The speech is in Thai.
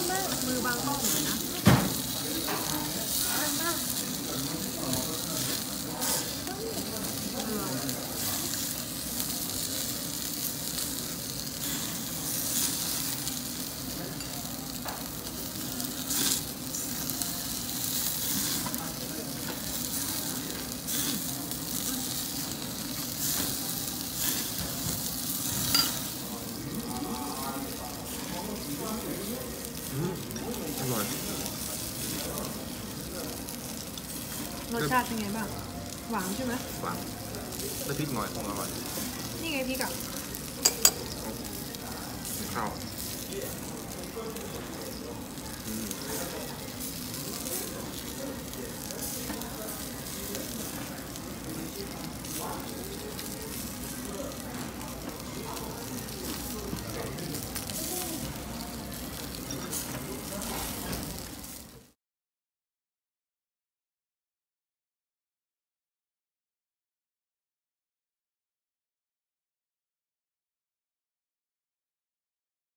มือบางกล้องเลยนะอร่อยรสชาติเป็นไงบ้างหวานใช่ไหมหวานได้พริกหน่อยคงอร่อยนี่ไงพริกอ่ะข้าว